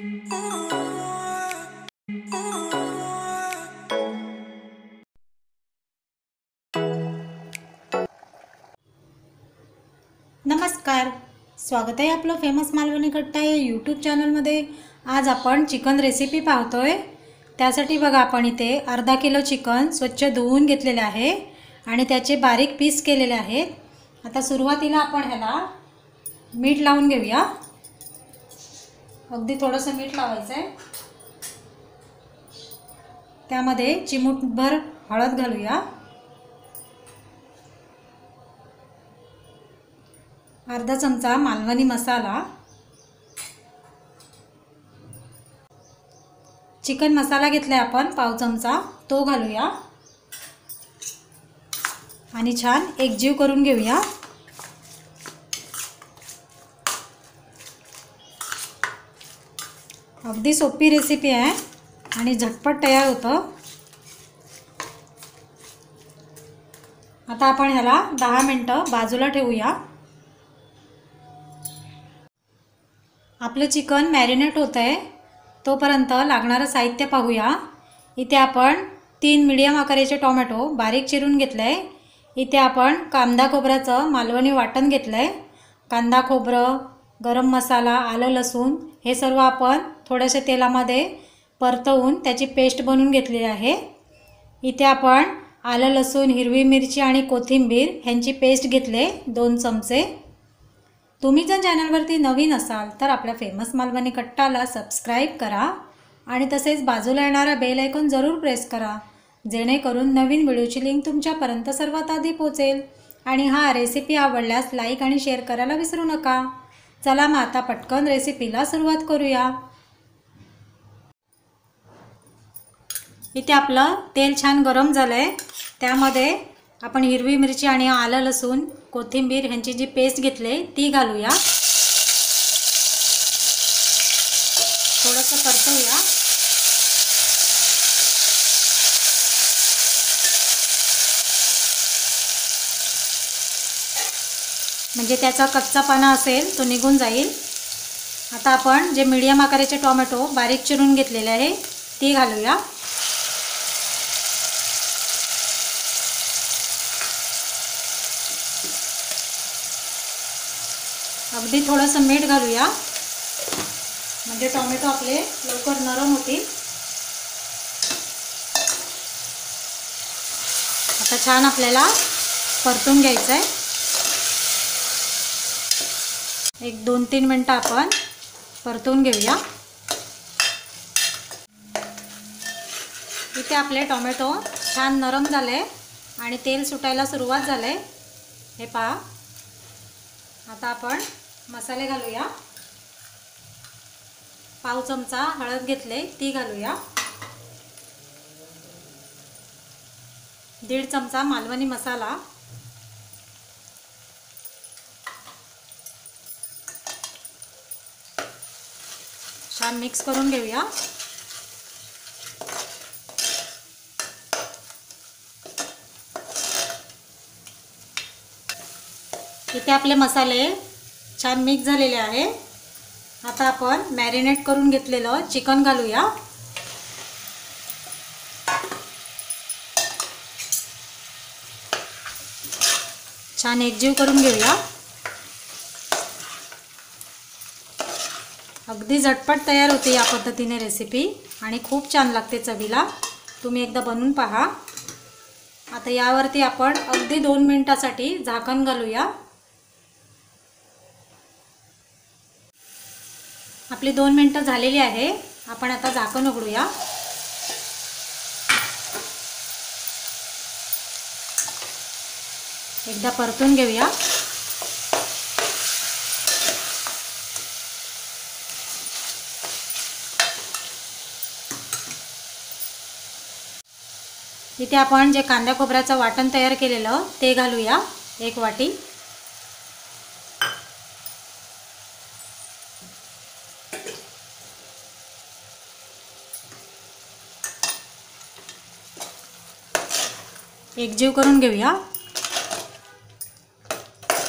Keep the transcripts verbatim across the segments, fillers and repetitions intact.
नमस्कार, स्वागत आहे आपलं फेमस मालवणी कट्टा या यूट्यूब चॅनलमध्ये। आज आपण चिकन रेसिपी पाहतोय। त्यासाठी बघा आपण इथे अर्धा किलो चिकन स्वच्छ धुवून घेतलेले आहे आणि त्याचे बारीक पीस केलेले आहेत। आता सुरुवातीला आपण ह्याला मीठ लावून घेऊया। अगदी थोडंसं मीठ लावायचं आहे। त्यामध्ये चिमूटभर हळद घालूया, अर्धा चमचा मालवणी मसाला, चिकन मसाला घेतलाय आपण पाव चमचा, तो घालूया आणि छान एकजीव करून घेऊया। अगदी सोपी रेसिपी आहे आणि झटपट तयार होतं। आता आपण ह्याला दहा मिनिटं बाजूला ठेवूया। आपलं चिकन मॅरिनेट होत आहे, तोपर्यंत लागणारं साहित्य पाहूया। इथे आपण तीन मीडियम आकाराचे टोमॅटो बारीक चिरून घेतले। इथे आपण कांदा खोबऱ्याचं मालवणी वाटण घेतलंय। कांदा खोबरं, गरम मसाला, आलं लसूण हे सर्व आपण थोड्याशा तेलामध्ये परतवून त्याची पेस्ट बनवून घेतलेली आहे। इथे आपण आलं लसूण, हिरवी मिरची आणि कोथिंबीर ह्यांची पेस्ट घेतले दोन चमचे। तुम्ही जर चॅनलवरती नवीन असाल तर आपल्या फेमस मालवणी कट्टाला सबस्क्राईब करा आणि तसेच बाजूला येणारा बेल आयकॉन जरूर प्रेस करा, जेणेकरून नवीन व्हिडिओची लिंक तुमच्यापर्यंत सर्वात आधी पोहोचेल। आणि हा रेसिपी आवडल्यास लाईक आणि शेअर करायला विसरू नका। चला मग आता पटकन रेसिपीला सुरुवात करूया। इथे आपलं तेल छान गरम झालंय, त्यामध्ये आपण हिरवी मिरची आणि आलं लसूण, कोथिंबीर ह्यांची जी पेस्ट घेतली ती घालूया। थोडंसं परतवूया। म्हणजे त्याचा कच्चापणा असेल तो निघून जाईल। आता आपण जे मीडियम आकाराचे टोमॅटो बारीक चिरून घेतलेले आहे ती घालूया। अगदी थोडंसं मीठ घालूया, म्हणजे टोमॅटो आपले लवकर नरम होतील। आता छान आपल्याला परतून घ्यायचं आहे। एक दोन तीन मिनटं आपण परतून घेऊया। इथे आपले टोमॅटो छान नरम झाले आणि तेल सुटायला सुरुवात झाले, हे पहा। आता आपण मसाले घालूया। पाव चमचा हळद घेतले ती घालूया, दीड चमचा मालवणी मसाला, छान मिक्स करून घेऊया। इथे आपले मसाले छान मिक्स झालेले आहे। आता आपण मॅरिनेट करून घेतलेलं चिकन घालूया। छान एकजीव करून घेऊया। अगदी झटपट तयार होते या पद्धतीने रेसिपी आणि खूप छान लागते चवीला। तुम्ही एकदा बनवून पहा। आता यावरती आपण अगदी दोन मिनिटांसाठी झाकण घालूया। आपली दोन मिनिटं झालेली आहे। आपण आता झाकण उघडूया। एकदा परतून घेऊया। इथे आपण जे कांदा खोबऱ्याचं वाटण तयार केलेलं ते घालूया, एक वाटी। एकजीव करून घेऊया।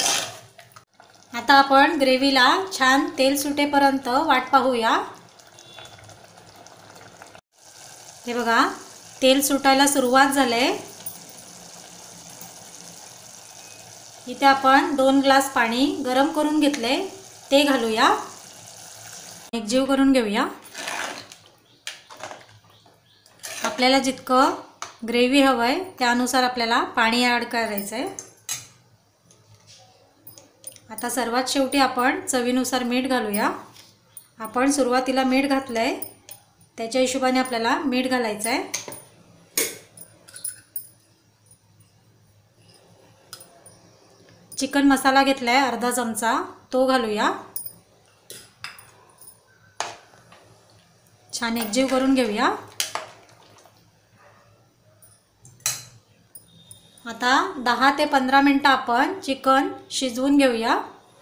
आता आपण ग्रेव्हीला छान तेल सुटेपर्यंत वाट पाहूया। हे बघा तेल सुटायला सुरुवात झाले। इथे आपण दोन ग्लास पाणी गरम करून घेतले ते घालूया, एकजीव करून घेऊया। आपल्याला जितकं ग्रेव्ही हवंय त्यानुसार आपल्याला पाणी ॲड करायचं आहे। आता सर्वात शेवटी आपण चवीनुसार मीठ घालूया। आपण सुरुवातीला मीठ घातलंय त्याच्या हिशोबाने आपल्याला मीठ घालायचं आहे। चिकन मसाला घेतलाय अर्धा चमचा, तो घालूया। छान एकजीव करून घेऊया। आता दहा ते पंधरा मिनिटं आपण चिकन शिजवून घेऊया।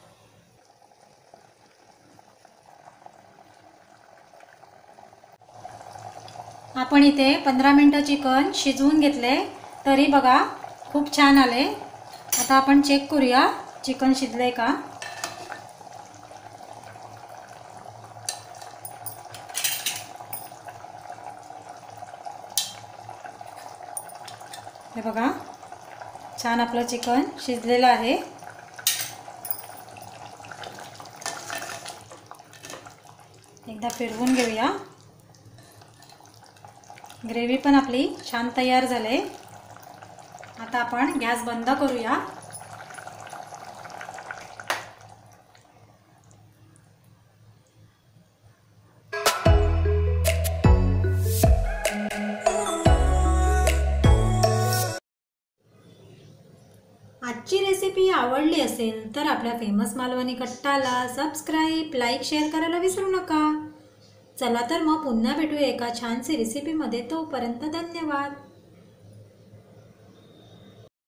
आपण इथे पंधरा मिनिटं चिकन शिजवून घेतले तरी बघा खूप छान आले। आता आपण चेक करूया चिकन शिजले का। हे बघा छान आपलं चिकन शिजलेलं आहे। एकदा फिरवून घेऊया। ग्रेव्ही पण आपली छान तयार झाली। आता आपण गॅस बंद करूया। आजची रेसिपी आवडली असेल तर आपल्या फेमस मालवणी कट्टाला सबस्क्राईब, लाईक, शेअर करायला विसरू नका। चला तर मग पुन्हा भेटूया एका छानशी रेसिपीमध्ये। तोपर्यंत धन्यवाद।